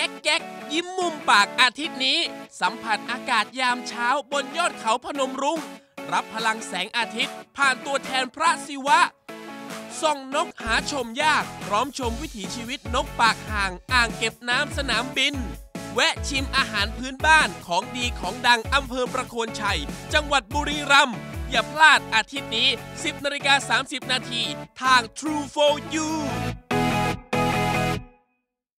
แก๊กยิ้มมุมปากอาทิตย์นี้สัมผัสอากาศยามเช้าบนยอดเขาพนมรุ้งรับพลังแสงอาทิตย์ผ่านตัวแทนพระศิวะส่องนกหาชมยากพร้อมชมวิถีชีวิตนกปากห่างอ่างเก็บน้ำสนามบินแวะชิมอาหารพื้นบ้านของดีของดังอำเภอประโคนชัยจังหวัดบุรีรัมย์อย่าพลาดอาทิตย์นี้ 10:30 น.ทาง True for You